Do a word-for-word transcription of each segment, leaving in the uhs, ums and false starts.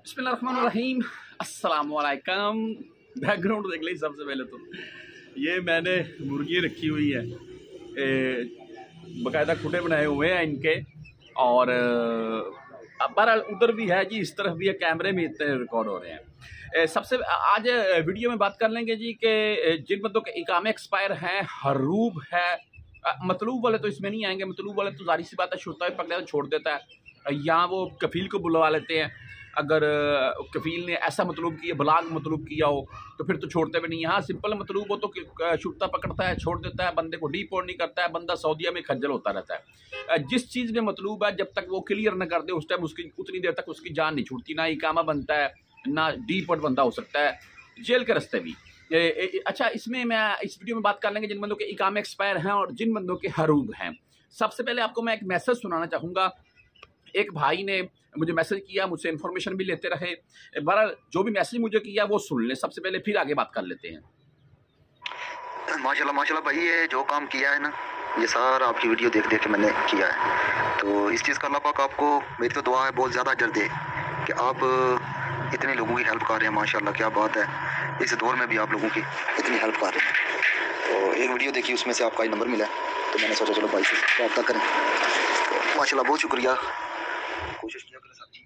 बिस्मिल्लाहिर्रहमानिर्रहीम, अस्सलाम वालेकुम। बैकग्राउंड देख ली। सबसे पहले तो ये मैंने मुर्गी रखी हुई है, बाकायदा खुटे बनाए हुए हैं इनके, और बहरहाल उधर भी है जी, इस तरफ भी है, कैमरे में इतने रिकॉर्ड हो रहे हैं। सबसे आज वीडियो में बात कर लेंगे जी कि जिन बंदों के इकामे एक्सपायर हैं, हरूब है, मतलूब वाले तो इसमें नहीं आएंगे। मतलूब वाले तो जारी सी बात है, छुड़ता है पकड़ा तो छोड़ देता है, यहाँ वो कफील को बुलवा लेते हैं। अगर कफील ने ऐसा मतलूब किया, बलाग मतलूब किया हो, तो फिर तो छोड़ते भी नहीं। यहाँ सिंपल मतलूब हो तो छुड़ता पकड़ता है, छोड़ देता है, बंदे को डीपोर्ट नहीं करता है, बंदा सऊदीया में खज्जल होता रहता है। जिस चीज़ में मतलूब है, जब तक वो क्लियर न कर दे उस टाइम उसकी उतनी देर तक उसकी जान नहीं छूटती, ना इकामा बनता है, ना डीपोर्ट बंदा हो सकता है, जेल के रास्ते भी। ए, ए, अच्छा, इसमें मैं इस वीडियो में बात कर लेंगे जिन बंदों के इकामे एक्सपायर हैं और जिन बंदों के हरूब हैं। सबसे पहले आपको मैं एक मैसेज सुनाना चाहूँगा। एक भाई ने मुझे मैसेज किया, मुझसे इन्फॉर्मेशन भी लेते रहे। बहरहाल जो भी मैसेज मुझे किया वो सुन ले सबसे पहले, फिर आगे बात कर लेते हैं। माशाल्लाह माशाल्लाह भाई, ये जो काम किया है ना, ये सारा आपकी वीडियो देख देख के मैंने किया है, तो इस चीज़ का अल्लाह पाक आपको, मेरी तो दुआ है, बहुत ज़्यादा अजर दे कि आप इतने लोगों की हेल्प कर रहे हैं। माशाल्लाह क्या बात है, इस दौर में भी आप लोगों की इतनी हेल्प कर रहे हैं। तो एक वीडियो देखी, उसमें से आपका ही नंबर मिला, तो मैंने सोचा चलो भाई से रब्ता करें। तो माशाल्लाह बहुत शुक्रिया, कोशिश किया करें साथी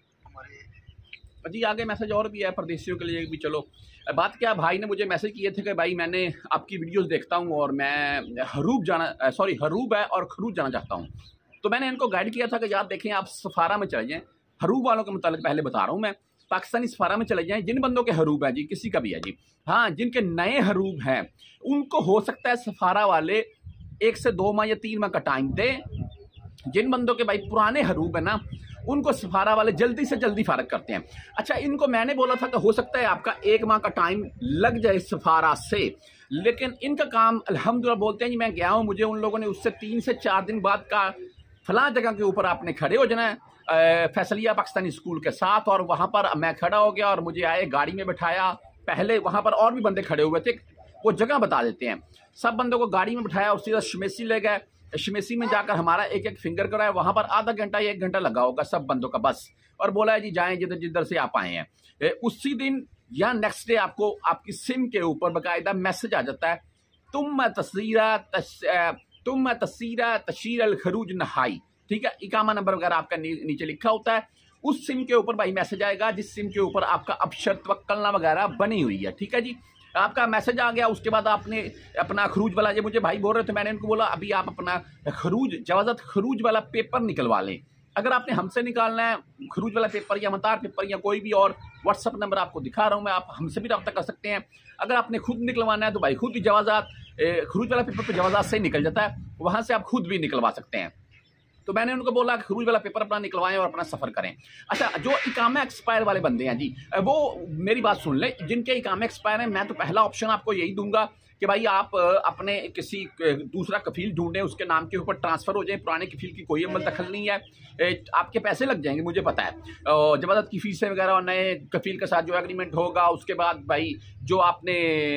हमारे जी। आगे मैसेज और भी है परदेशियों के लिए भी। चलो बात क्या, भाई ने मुझे मैसेज किए थे कि भाई मैंने आपकी वीडियोस देखता हूँ और मैं हरूब जाना सॉरी हरूब है और खरूज जाना चाहता हूँ। तो मैंने इनको गाइड किया था कि यार देखें, आप सफारा में चले जाएँ। हरूब वालों के मुताबिक पहले बता रहा हूँ मैं, पाकिस्तानी सफारा में चले जाएँ। जिन बंदों के हरूब है जी, किसी का भी है जी, हाँ, जिनके नए हरूब हैं उनको हो सकता है सफारा वाले एक से दो माह या तीन माह का टाइम दें। जिन बंदों के भाई पुराने हरूब है ना, उनको सफारा वाले जल्दी से जल्दी फारग करते हैं। अच्छा, इनको मैंने बोला था कि हो सकता है आपका एक माह का टाइम लग जाए सफारा से, लेकिन इनका काम अल्हम्दुलिल्लाह बोलते हैं जी, मैं गया हूँ, मुझे उन लोगों ने उससे तीन से चार दिन बाद का फलां जगह के ऊपर आपने खड़े हो जाना है फैसलिया पाकिस्तानी स्कूल के साथ, और वहाँ पर मैं खड़ा हो गया और मुझे आए गाड़ी में बिठाया। पहले वहाँ पर और भी बंदे खड़े हुए थे, वो जगह बता देते हैं। सब बंदों को गाड़ी में बिठाया और सीधा शमेसी ले गए। शमेसी में जाकर हमारा एक एक फिंगर कराया, वहाँ पर आधा घंटा या एक घंटा लगा होगा सब बंदों का बस, और बोला है जी जाएं जिधर जिधर से आप आए हैं। उसी दिन या नेक्स्ट डे आपको आपकी सिम के ऊपर बाकायदा मैसेज आ जाता है, तुम तस्वीरा तस, तुम तस्वीरा तशीर अल खरूज नहाई, ठीक है। इकामा नंबर वगैरह आपका नी, नीचे लिखा होता है। उस सिम के ऊपर भाई मैसेज आएगा जिस सिम के ऊपर आपका अबशर्त वक्कलना वगैरह बनी हुई है, ठीक है जी। आपका मैसेज आ गया, उसके बाद आपने अपना खरूज वाला, ये मुझे भाई बोल रहे थे, मैंने उनको बोला अभी आप अपना खरूज जवाज़त खरूज वाला पेपर निकलवा लें। अगर आपने हमसे निकालना है खरूज वाला पेपर या मतार पेपर या कोई भी और, व्हाट्सअप नंबर आपको दिखा रहा हूँ मैं, आप हमसे भी रब्ता कर सकते हैं। अगर आपने खुद निकलवाना है तो भाई खुद ही जवाज़ात खरूज वाला पेपर तो जवाज़ात से ही निकल जाता है, वहाँ से आप खुद भी निकलवा सकते हैं। तो मैंने उनको बोला कि खरूज वाला पेपर अपना निकलवाएं और अपना सफ़र करें। अच्छा, जो इकामा एक्सपायर वाले बंदे हैं जी, वो मेरी बात सुन लें। जिनके इकामे एक्सपायर हैं, मैं तो पहला ऑप्शन आपको यही दूंगा कि भाई आप अपने किसी दूसरा कफील ढूंढें, उसके नाम के ऊपर ट्रांसफ़र हो जाए। पुराने कफील की कोई अमल दखल नहीं है, आपके पैसे लग जाएंगे मुझे पता है, जवाज़त की फीसें वगैरह और नए कफील के साथ जो एग्रीमेंट होगा, उसके बाद भाई जो आपने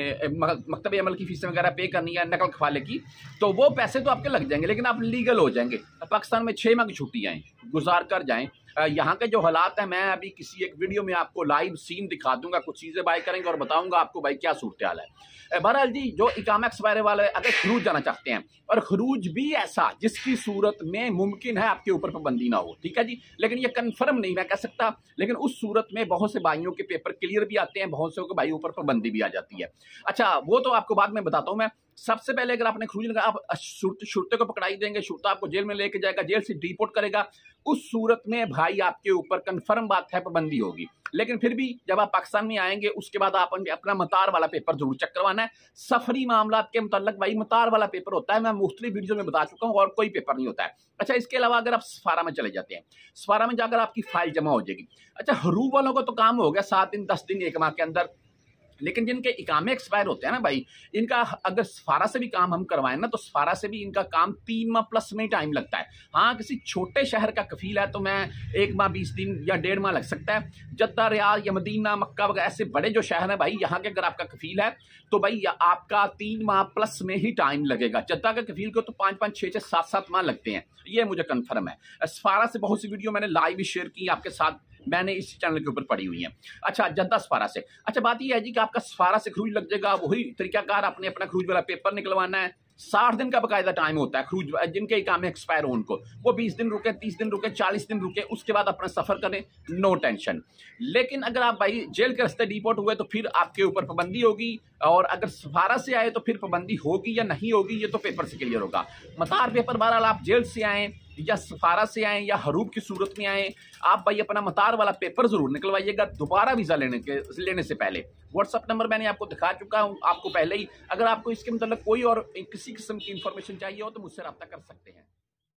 मकतब अमल की फीसें वगैरह पे करनी है नकल खवाले की, तो वो पैसे तो आपके लग जाएंगे, लेकिन आप लीगल हो जाएंगे। पाकिस्तान में छः माह की छुट्टी आएँ गुजार कर जाएँ। यहाँ के जो हालात हैं, मैं अभी किसी एक वीडियो में आपको लाइव सीन दिखा दूंगा, कुछ चीज़ें बाय करेंगे और बताऊंगा आपको भाई क्या सूरत हाल है। बहरहाल जी, जो इकामा एक्सपायर वाले अगर खरूज जाना चाहते हैं, और खरूज भी ऐसा जिसकी सूरत में मुमकिन है आपके ऊपर पाबंदी ना हो, ठीक है जी, लेकिन ये कन्फर्म नहीं मैं कह सकता, लेकिन उस सूरत में बहुत से भाइयों के पेपर क्लियर भी आते हैं, बहुत से के भाई ऊपर पाबंदी भी आ जाती है। अच्छा, वो तो आपको बाद में बताता हूँ मैं। सबसे पहले अगर आपने खरूज लगा, आप शुरते को पकड़ाई देंगे, शुरता आपको जेल में लेके जाएगा, जेल से डिपोर्ट करेगा। उस सूरत में भाई आपके ऊपर कंफर्म बात है पाबंदी होगी, लेकिन फिर भी जब आप पाकिस्तान में आएंगे उसके बाद आप अपना मतार वाला पेपर जरूर चेक करवाना है। सफरी मामला के मुताल्लिक भाई मतार वाला पेपर होता है, मैं मुख्तलिफ वीडियो में बता चुका हूँ, और कोई पेपर नहीं होता है। अच्छा, इसके अलावा अगर आप सफारा में चले जाते हैं, सफारा में जाकर आपकी फाइल जमा हो जाएगी। अच्छा, हरूब वालों को तो काम हो गया सात दिन दस दिन एक माह के अंदर, लेकिन जिनके इकामे एक्सपायर होते हैं ना भाई, इनका अगर सफारा से भी काम हम करवाएं ना, तो सफारा से भी इनका काम तीन माह प्लस में टाइम लगता है। हाँ, किसी छोटे शहर का कफील है तो मैं एक माह बीस दिन या डेढ़ माह लग सकता है। जद्दा, रियाद या मदीना, मक्का वगैरह ऐसे बड़े जो शहर हैं भाई, यहाँ के अगर आपका कफील है तो भाई आपका तीन माह प्लस में ही टाइम लगेगा। जद्दा के कफील को तो पाँच पाँच छः छः सात सात माह लगते हैं, ये मुझे कन्फर्म है। सफारा से बहुत सी वीडियो मैंने लाइव शेयर की आपके साथ, मैंने इस चैनल के ऊपर पढ़ी हुई हैं। अच्छा, जनता सफारा से, अच्छा बात ये है जी कि आपका सफारा से खरूज लग जाएगा, वही तरीकाकार आपने अपना खरूज वाला पेपर निकलवाना है। साठ दिन का बकायदा टाइम होता है खरूज, जिनके काम एक्सपायर हो उनको, वो बीस दिन रुके, तीस दिन रुके, चालीस दिन रुके, उसके बाद अपना सफर करें, नो टेंशन। लेकिन अगर आप भाई जेल के रास्ते डिपोर्ट हुए तो फिर आपके ऊपर पाबंदी होगी, और अगर सफारा से आए तो फिर पाबंदी होगी या नहीं होगी, ये तो पेपर से क्लियर होगा। मतार पेपर बहरहाल आप जेल से आए या सफारा से आए या हरूब की सूरत में आए, आप भाई अपना मतार वाला पेपर जरूर निकलवाइएगा दोबारा वीजा लेने के लेने से पहले। व्हाट्सअप नंबर मैंने आपको दिखा चुका हूं आपको पहले ही। अगर आपको इसके मतलब कोई और किसी किस्म की इंफॉर्मेशन चाहिए हो तो मुझसे रब्ता कर सकते हैं।